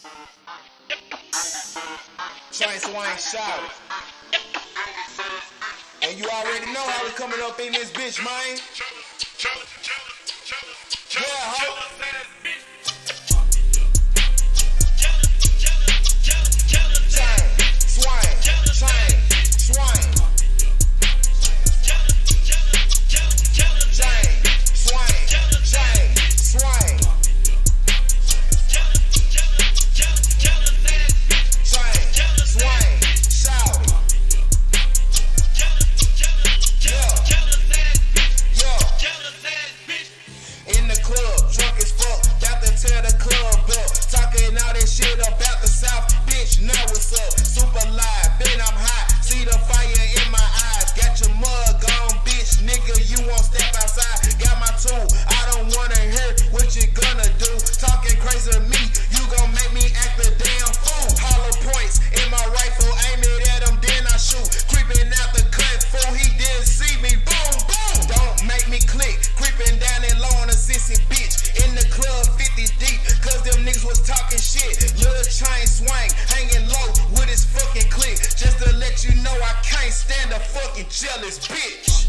Tremayne shout it. And you already know how we coming up in this bitch, man. Yeah, ho. Shit about the South, bitch, know what's up. Super live, bet I'm hot. See the fire in my eyes. Got your mug on, bitch, nigga, you won't step outside. Got my tool, I don't wanna hear what you gonna do. Talking crazy to me, you gon' make me act a damn fool. Hollow points in my rifle, aim it at him, then I shoot. Creeping out the cut, fool, he didn't see me, boom, boom. Don't make me click, creeping down that low on a sissy bitch. In the club, 50 deep, cause them niggas was talking shit. Little chain swing, hanging low with his fucking click. Just to let you know I can't stand a fucking jealous bitch.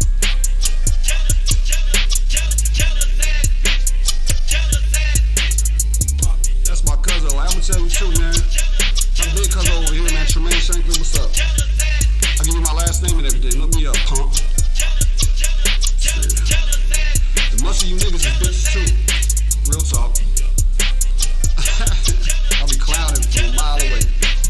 That's my cousin. I'm gonna tell you the truth, man. My big cousin over here, man. Tremayne Shankly, what's up? I'll give you my last name and everything. Look me up, punk. The most of you niggas is bitches too. Real talk. I'll be clowning from a mile away.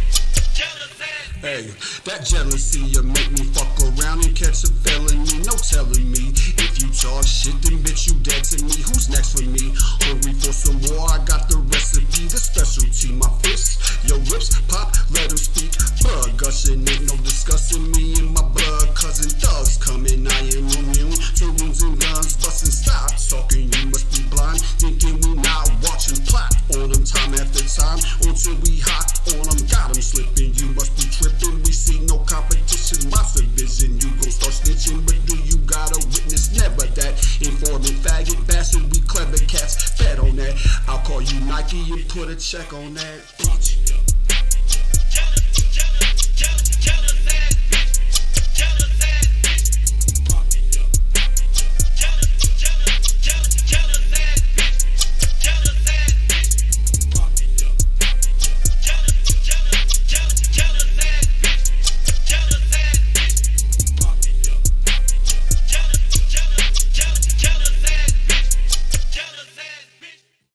Hey, that jealousy you make me fuck around and catch a felony. No telling me if you talk shit, then bitch you dead to me. Who's next for me? Hungry for some more? I got the recipe, the specialty. My fists, your lips pop, let them speak. Blood gushing, ain't no discussing me and my blood cousin thugs coming. I am immune to wounds and guns busting. Stop talking, you must be blind, thinking we not watching. Plot on them time after time until we hot on them. Got them slipping, you must be tripping. We see no competition, monster vision. You gon' start snitching, but do you got a witness? Never that. Informant, faggot, bastard, we clever cats. Bet on that. I'll call you Nike and put a check on that.